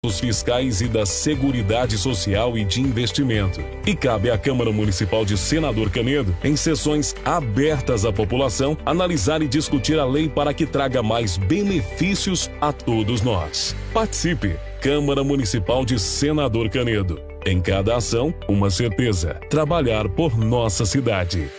fiscais e da Seguridade Social e de Investimento. E cabe à Câmara Municipal de Senador Canedo, em sessões abertas à população, analisar e discutir a lei para que traga mais benefícios a todos nós. Participe! Câmara Municipal de Senador Canedo. Em cada ação, uma certeza: trabalhar por nossa cidade.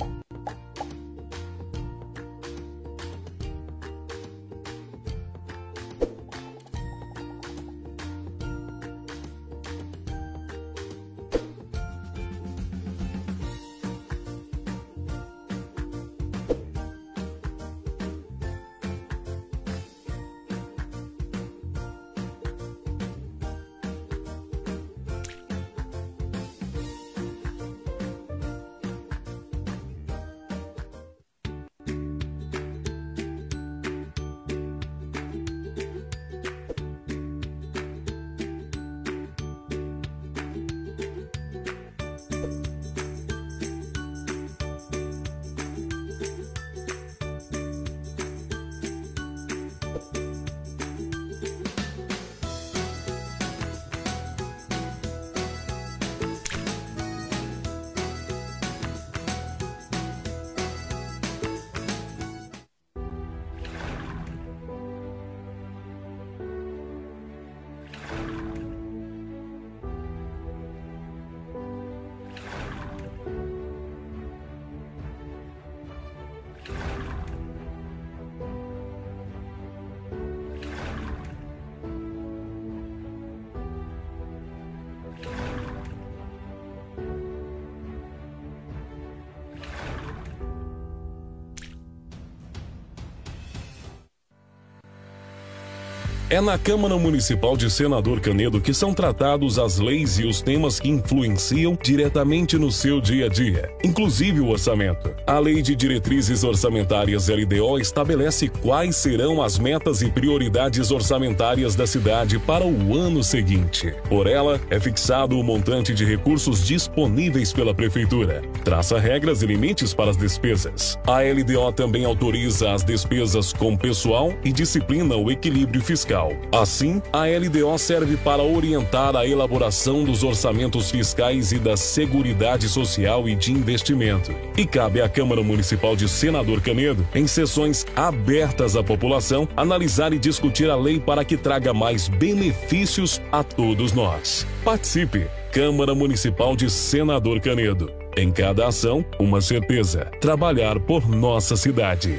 É na Câmara Municipal de Senador Canedo que são tratados as leis e os temas que influenciam diretamente no seu dia a dia, inclusive o orçamento. A Lei de Diretrizes Orçamentárias LDO estabelece quais serão as metas e prioridades orçamentárias da cidade para o ano seguinte. Por ela, é fixado o montante de recursos disponíveis pela Prefeitura, traça regras e limites para as despesas. A LDO também autoriza as despesas com pessoal e disciplina o equilíbrio fiscal. Assim, a LDO serve para orientar a elaboração dos orçamentos fiscais e da Seguridade Social e de Investimento. E cabe à Câmara Municipal de Senador Canedo, em sessões abertas à população, analisar e discutir a lei para que traga mais benefícios a todos nós. Participe! Câmara Municipal de Senador Canedo. Em cada ação, uma certeza: trabalhar por nossa cidade.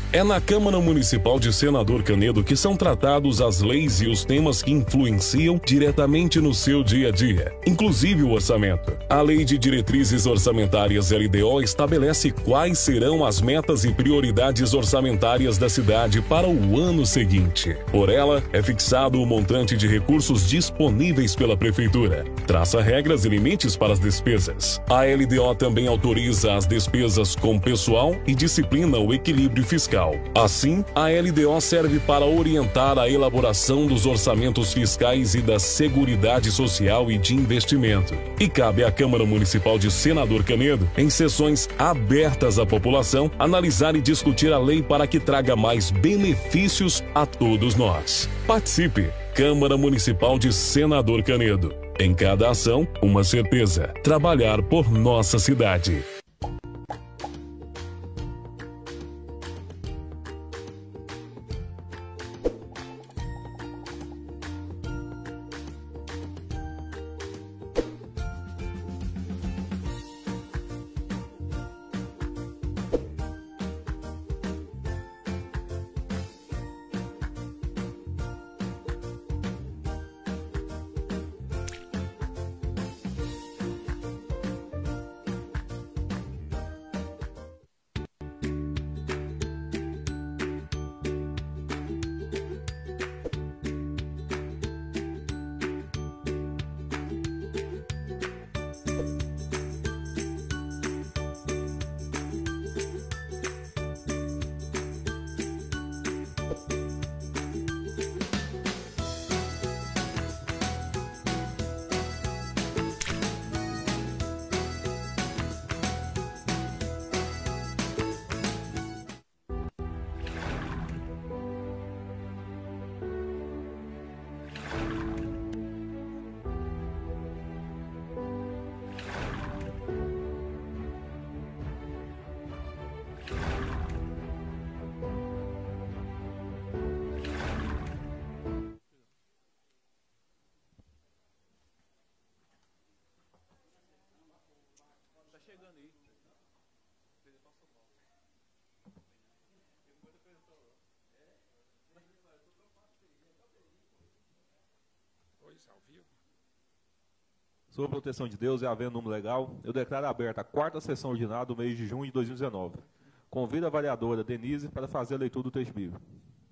É na Câmara Municipal de Senador Canedo que são tratados as leis e os temas que influenciam diretamente no seu dia a dia, inclusive o orçamento. A Lei de Diretrizes Orçamentárias LDO estabelece quais serão as metas e prioridades orçamentárias da cidade para o ano seguinte. Por ela, é fixado o montante de recursos disponíveis pela Prefeitura, traça regras e limites para as despesas. A LDO também autoriza as despesas com pessoal e disciplina o equilíbrio fiscal. Assim, a LDO serve para orientar a elaboração dos orçamentos fiscais e da Seguridade Social e de investimento. E cabe à Câmara Municipal de Senador Canedo, em sessões abertas à população, analisar e discutir a lei para que traga mais benefícios a todos nós. Participe! Câmara Municipal de Senador Canedo. Em cada ação, uma certeza: trabalhar por nossa cidade. Sob a proteção de Deus e havendo número legal, eu declaro aberta a 4ª sessão ordinária do mês de junho de 2019. Convido a vereadora Denise para fazer a leitura do texto bíblico.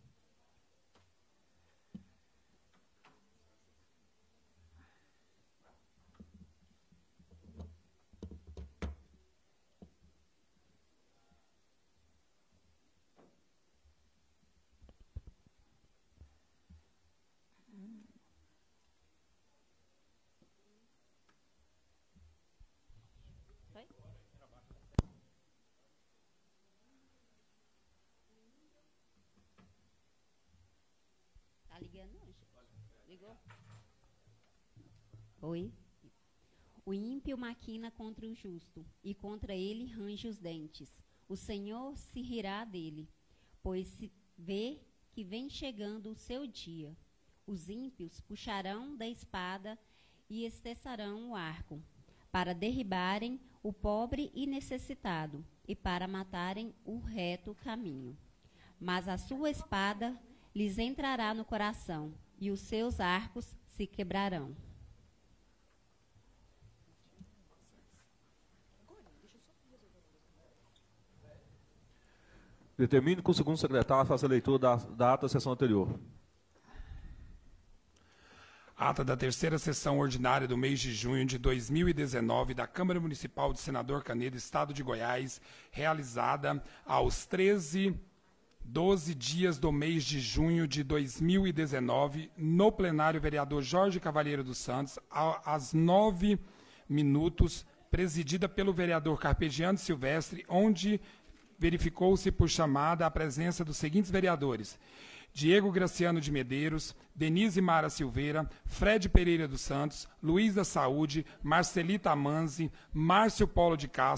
Tá ligando, ligou? Oi? O ímpio maquina contra o justo, e contra ele range os dentes. O Senhor se rirá dele, pois se vê que vem chegando o seu dia. Os ímpios puxarão da espada e esteçarão o arco, para derribarem o pobre e necessitado, e para matarem o reto caminho. Mas a sua espada lhes entrará no coração, e os seus arcos se quebrarão. Determino que o segundo secretário faça a leitura da ata da sessão anterior. Ata da 3ª sessão ordinária do mês de junho de 2019 da Câmara Municipal de Senador Canedo, Estado de Goiás, realizada aos 12 dias do mês de junho de 2019, no plenário vereador Jorge Cavalheiro dos Santos, às 9 minutos, presidida pelo vereador Carpegiani Silvestre, onde verificou-se por chamada a presença dos seguintes vereadores: Diego Graciano de Medeiros, Denise Mara Silveira, Fred Pereira dos Santos, Luiz da Saúde, Marcelita Amanzi, Márcio Polo de Castro,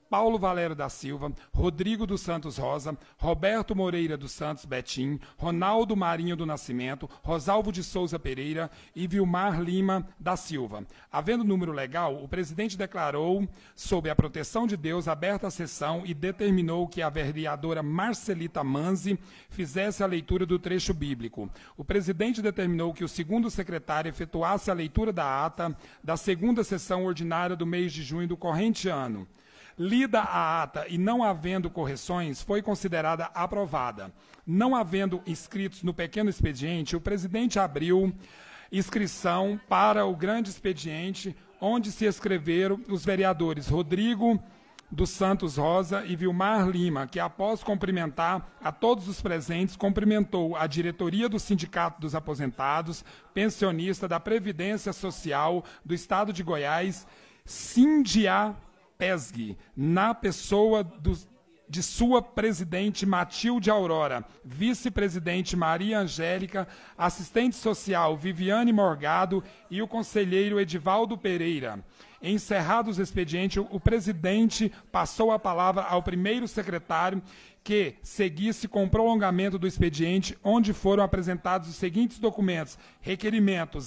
Paulo Valério da Silva, Rodrigo dos Santos Rosa, Roberto Moreira dos Santos Betim, Ronaldo Marinho do Nascimento, Rosalvo de Souza Pereira e Vilmar Lima da Silva. Havendo número legal, o presidente declarou, sob a proteção de Deus, aberta a sessão e determinou que a vereadora Marcelita Manzi fizesse a leitura do trecho bíblico. O presidente determinou que o segundo secretário efetuasse a leitura da ata da segunda sessão ordinária do mês de junho do corrente ano. Lida a ata e não havendo correções, foi considerada aprovada. Não havendo inscritos no pequeno expediente, o presidente abriu inscrição para o grande expediente, onde se inscreveram os vereadores Rodrigo dos Santos Rosa e Vilmar Lima, que após cumprimentar a todos os presentes, cumprimentou a diretoria do Sindicato dos Aposentados, pensionista da Previdência Social do Estado de Goiás, Sindiapesg, na pessoa de sua presidente Matilde Aurora, vice-presidente Maria Angélica, assistente social Viviane Morgado e o conselheiro Edivaldo Pereira. Encerrados os expedientes, o presidente passou a palavra ao primeiro secretário que seguisse com o prolongamento do expediente, onde foram apresentados os seguintes documentos: requerimento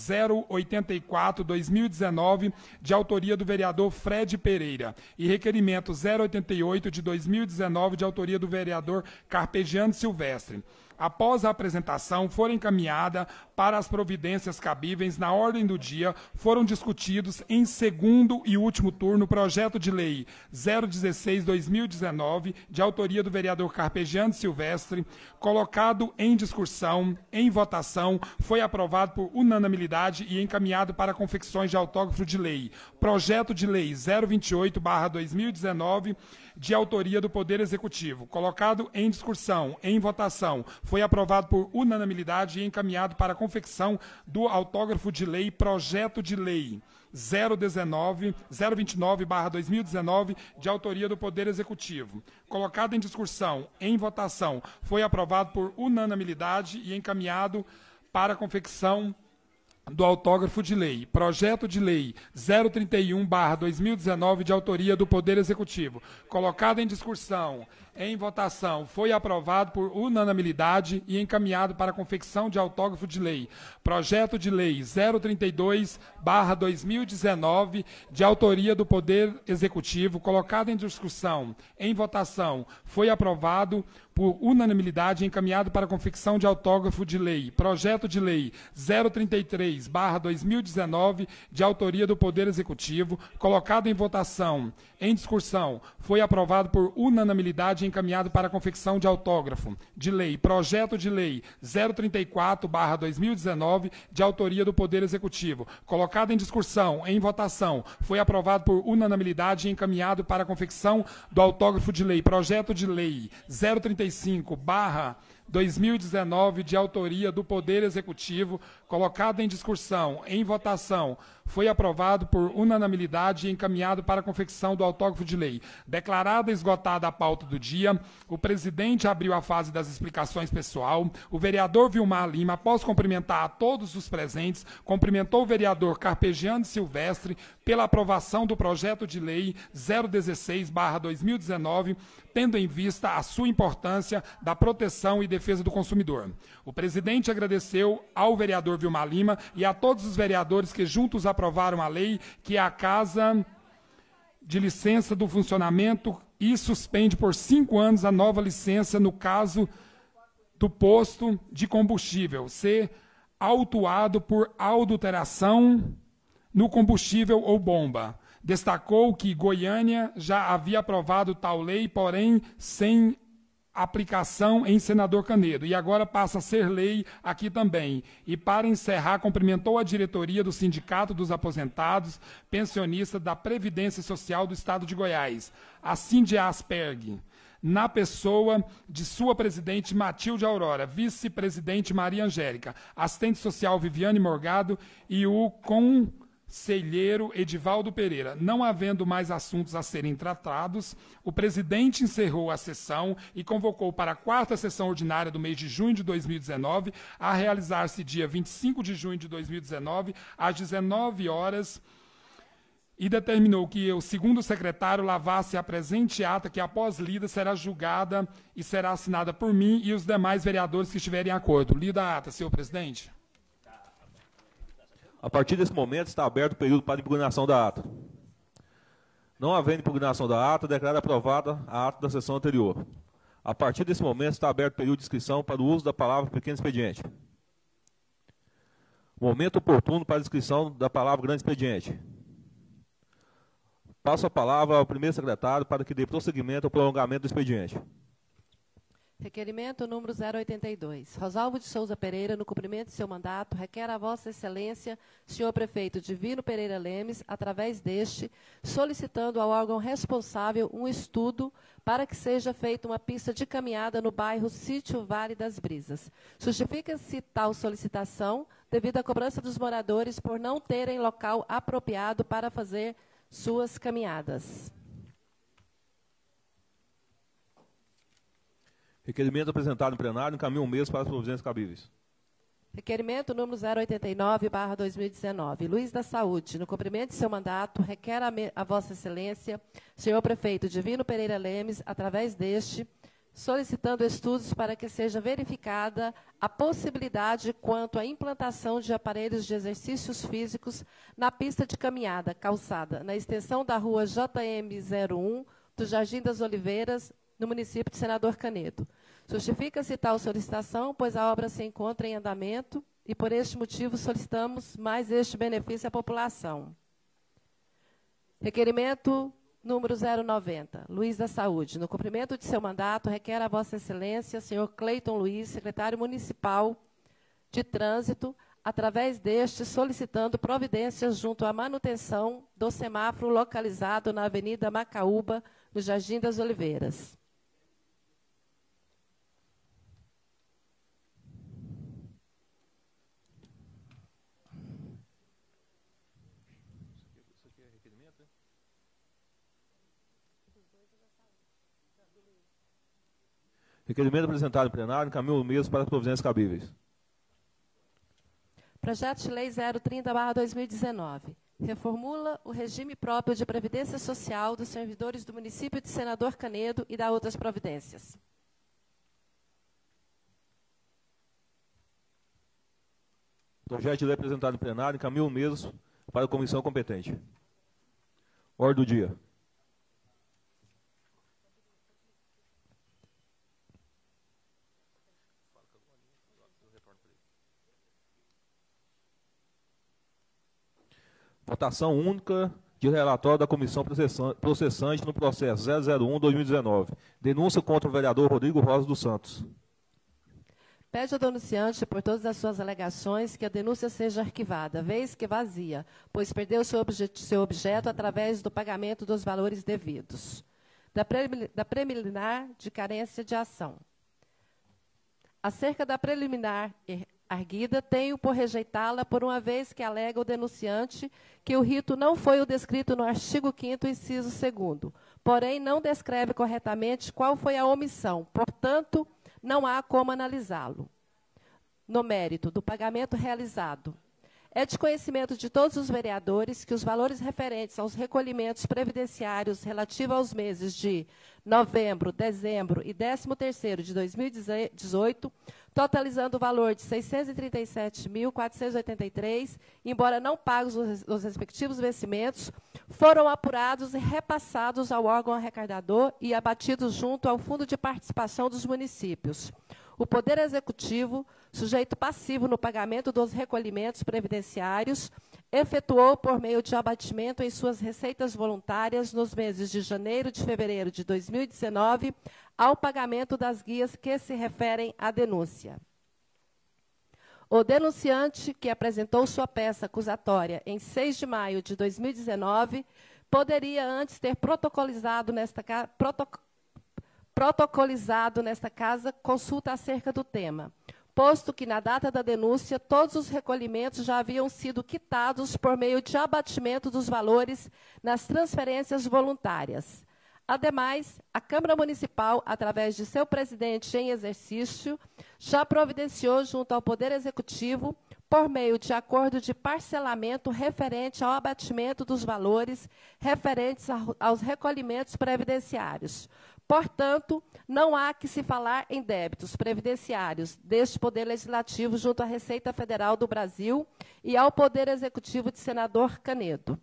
084/2019, de autoria do vereador Fred Pereira, e requerimento 088 de 2019, de autoria do vereador Carpegiani Silvestre. Após a apresentação, foram encaminhadas para as providências cabíveis na ordem do dia, foram discutidos em segundo e último turno o projeto de lei 016/2019, de autoria do vereador Carpegiani Silvestre, colocado em discussão, em votação, foi aprovado por unanimidade e encaminhado para confecções de autógrafo de lei. Projeto de lei 028/2019, de autoria do Poder Executivo, colocado em discussão, em votação, foi aprovado por unanimidade e encaminhado para a confecção do autógrafo de lei, projeto de lei 029/2019, de autoria do Poder Executivo, colocado em discussão, em votação, foi aprovado por unanimidade e encaminhado para a confecção do autógrafo de lei, projeto de lei 031/2019, de autoria do Poder Executivo, colocado em discussão, em votação, foi aprovado por unanimidade e encaminhado para a confecção de autógrafo de lei, projeto de lei 032/2019, de autoria do Poder Executivo, colocado em discussão, em votação, foi aprovado por unanimidade e encaminhado para a confecção de autógrafo de lei, projeto de lei 033/2019, de autoria do Poder Executivo, colocado em votação, em discussão, foi aprovado por unanimidade e encaminhado para a confecção de autógrafo de lei, projeto de lei 034/2019, de autoria do Poder Executivo, colocado em discussão, em votação, foi aprovado por unanimidade e encaminhado para a confecção do autógrafo de lei, projeto de lei 035/2019, de autoria do Poder Executivo, colocado em discussão, em votação, foi aprovado por unanimidade e encaminhado para a confecção do autógrafo de lei. Declarada esgotada a pauta do dia, o presidente abriu a fase das explicações pessoal. O vereador Vilmar Lima, após cumprimentar a todos os presentes, cumprimentou o vereador Carpegiani Silvestre pela aprovação do projeto de lei 016/2019, tendo em vista a sua importância da proteção e defesa do consumidor. O presidente agradeceu ao vereador Vilmar Lima e a todos os vereadores que juntos aprovaram a lei, que é a Casa de Licença do Funcionamento e suspende por 5 anos a nova licença no caso do posto de combustível ser autuado por adulteração no combustível ou bomba. Destacou que Goiânia já havia aprovado tal lei, porém sem aplicação em Senador Canedo, e agora passa a ser lei aqui também. E para encerrar, cumprimentou a diretoria do Sindicato dos Aposentados, pensionistas da Previdência Social do Estado de Goiás, a Sindiapesg, na pessoa de sua presidente Matilde Aurora, vice-presidente Maria Angélica, assistente social Viviane Morgado e o conselheiro Edivaldo Pereira. Não havendo mais assuntos a serem tratados, o presidente encerrou a sessão e convocou para a 4ª sessão ordinária do mês de junho de 2019, a realizar-se dia 25 de junho de 2019, às 19h30, e determinou que o segundo secretário lavasse a presente ata, que após lida será julgada e será assinada por mim e os demais vereadores que estiverem em acordo. Lida a ata, senhor presidente. A partir desse momento está aberto o período para impugnação da ata. Não havendo impugnação da ata, declaro aprovada a ata da sessão anterior. A partir desse momento está aberto o período de inscrição para o uso da palavra pequeno expediente. Momento oportuno para a inscrição da palavra grande expediente. Passo a palavra ao primeiro secretário para que dê prosseguimento ao prolongamento do expediente. Requerimento número 082. Rosalvo de Souza Pereira, no cumprimento de seu mandato, requer a Vossa Excelência, senhor prefeito Divino Pereira Lemes, através deste, solicitando ao órgão responsável um estudo para que seja feita uma pista de caminhada no bairro Sítio Vale das Brisas. Justifica-se tal solicitação devido à cobrança dos moradores por não terem local apropriado para fazer suas caminhadas. Requerimento apresentado em plenário, encaminha um mês para as providências cabíveis. Requerimento número 089/2019. Luiz da Saúde, no cumprimento de seu mandato, requer a Vossa Excelência, senhor prefeito Divino Pereira Lemes, através deste, solicitando estudos para que seja verificada a possibilidade quanto à implantação de aparelhos de exercícios físicos na pista de caminhada calçada, na extensão da rua JM 01, do Jardim das Oliveiras, no município de Senador Canedo. Justifica-se tal solicitação, pois a obra se encontra em andamento e, por este motivo, solicitamos mais este benefício à população. Requerimento número 090, Luiz da Saúde. No cumprimento de seu mandato, requer a Vossa Excelência, senhor Cleiton Luiz, secretário municipal de Trânsito, através deste, solicitando providências junto à manutenção do semáforo localizado na Avenida Macaúba, no Jardim das Oliveiras. Requerimento apresentado em plenário, encaminha um mês para as providências cabíveis. Projeto de Lei 030/2019. Reformula o regime próprio de previdência social dos servidores do município de Senador Canedo e dá outras providências. Projeto de lei apresentado em plenário, encaminha um mês para a comissão competente. Ordem do dia. Votação única de relatório da comissão processante no processo 001/2019. Denúncia contra o vereador Rodrigo Rosa dos Santos. Pede ao denunciante, por todas as suas alegações, que a denúncia seja arquivada, vez que vazia, pois perdeu seu objeto através do pagamento dos valores devidos. Da preliminar de carência de ação. Acerca da preliminar arguida, tenho por rejeitá-la, por uma vez que alega o denunciante que o rito não foi o descrito no artigo 5º, inciso 2º, porém não descreve corretamente qual foi a omissão, portanto, não há como analisá-lo. No mérito do pagamento realizado, é de conhecimento de todos os vereadores que os valores referentes aos recolhimentos previdenciários relativos aos meses de novembro, dezembro e 13º de 2018, totalizando o valor de R$ 637.483, embora não pagos os respectivos vencimentos, foram apurados e repassados ao órgão arrecadador e abatidos junto ao Fundo de Participação dos Municípios. O Poder Executivo, sujeito passivo no pagamento dos recolhimentos previdenciários, efetuou por meio de abatimento em suas receitas voluntárias nos meses de janeiro e de fevereiro de 2019 ao pagamento das guias que se referem à denúncia. O denunciante, que apresentou sua peça acusatória em 6 de maio de 2019, poderia antes ter protocolizado nesta casa consulta acerca do tema, posto que, na data da denúncia, todos os recolhimentos já haviam sido quitados por meio de abatimento dos valores nas transferências voluntárias. Ademais, a Câmara Municipal, através de seu presidente em exercício, já providenciou junto ao Poder Executivo por meio de acordo de parcelamento referente ao abatimento dos valores referentes aos recolhimentos previdenciários. Portanto, não há que se falar em débitos previdenciários deste Poder Legislativo junto à Receita Federal do Brasil e ao Poder Executivo de senador Canedo.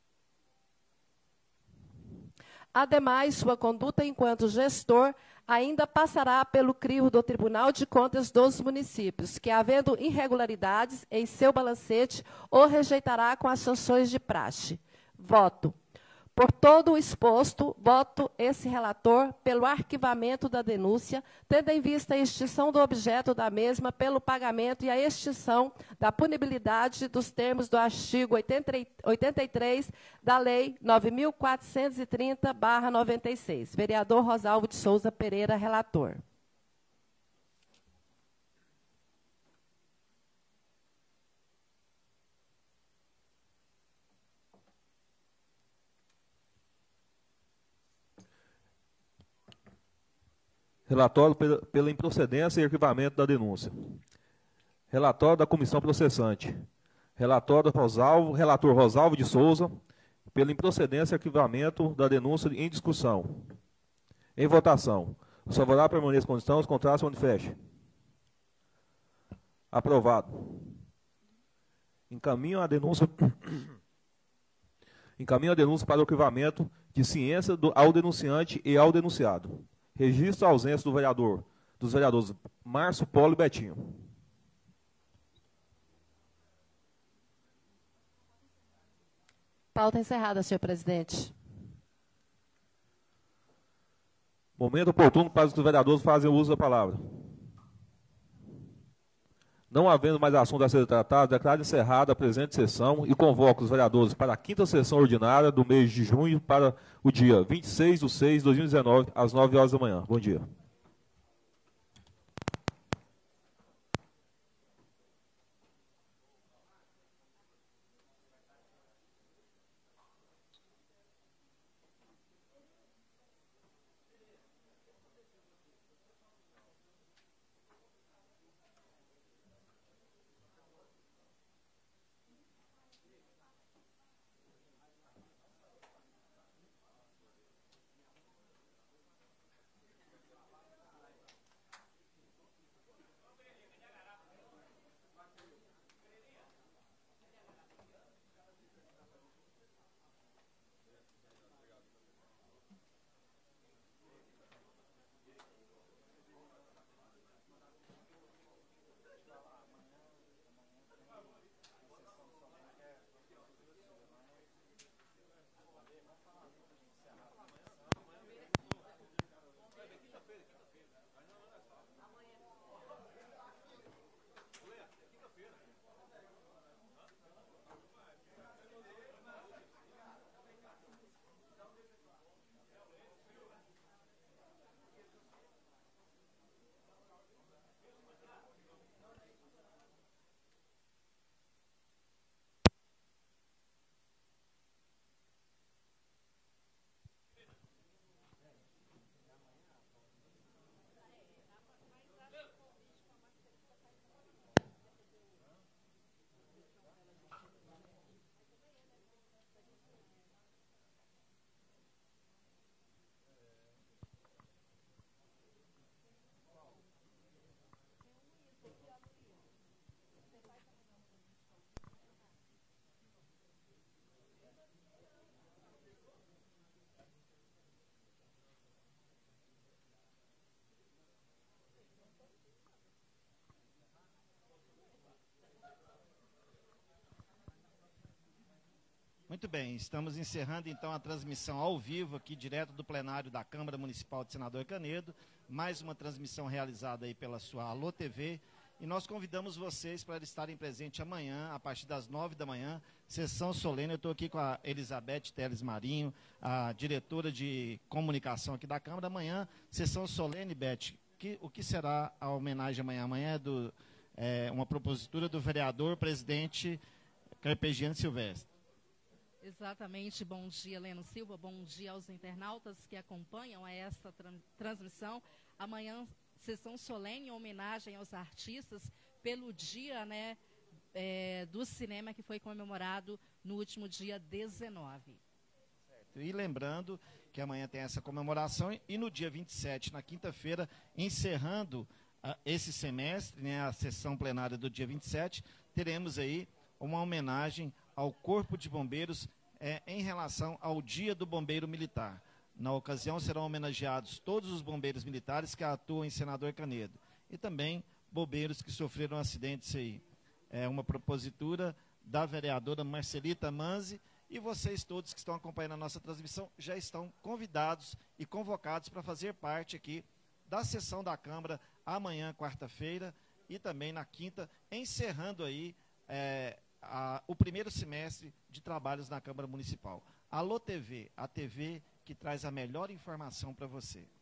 Ademais, sua conduta enquanto gestor ainda passará pelo crivo do Tribunal de Contas dos Municípios, que, havendo irregularidades em seu balancete, o rejeitará com as sanções de praxe. Voto. Por todo o exposto, voto esse relator pelo arquivamento da denúncia, tendo em vista a extinção do objeto da mesma pelo pagamento e a extinção da punibilidade dos termos do artigo 83 da Lei 9.430/96. Vereador Rosalvo de Souza Pereira, relator. Relatório pela improcedência e arquivamento da denúncia. Relatório da comissão processante. Relator Rosalvo de Souza, pela improcedência e arquivamento da denúncia em discussão. Em votação. Os favoráveis permaneçam com condição, os contrários se manifestem. Aprovado. Encaminho a denúncia para o arquivamento de ciência ao denunciante e ao denunciado. Registro a ausência dos vereadores Márcio, Polo e Betinho. Pauta encerrada, senhor presidente. Momento oportuno para os vereadores fazerem uso da palavra. Não havendo mais assunto a ser tratado, declaro encerrada a presente sessão e convoco os vereadores para a 5ª sessão ordinária do mês de junho para o dia 26/6/2019, às 9 horas da manhã. Bom dia. Muito bem, estamos encerrando então a transmissão ao vivo aqui direto do plenário da Câmara Municipal de Senador Canedo, mais uma transmissão realizada aí pela sua Alô TV, e nós convidamos vocês para estarem presentes amanhã, a partir das 9 da manhã, sessão solene. Eu estou aqui com a Elizabeth Teles Marinho, a diretora de comunicação aqui da Câmara. Amanhã, sessão solene, Beth, o que será a homenagem amanhã? Amanhã é uma propositura do vereador presidente Carpegiani Silvestre. Exatamente. Bom dia, Leno Silva. Bom dia aos internautas que acompanham esta transmissão. Amanhã, sessão solene em homenagem aos artistas pelo dia, do cinema que foi comemorado no último dia 19. E lembrando que amanhã tem essa comemoração e no dia 27, na quinta-feira, encerrando esse semestre, né, a sessão plenária do dia 27, teremos aí uma homenagem ao Corpo de Bombeiros em relação ao Dia do Bombeiro Militar. Na ocasião serão homenageados todos os bombeiros militares que atuam em Senador Canedo e também bombeiros que sofreram acidentes aí. É uma propositura da vereadora Marcelita Manzi, e vocês todos que estão acompanhando a nossa transmissão já estão convidados e convocados para fazer parte aqui da sessão da Câmara amanhã, quarta-feira, e também na quinta, encerrando aí o primeiro semestre de trabalhos na Câmara Municipal. Alô TV, a TV que traz a melhor informação para você.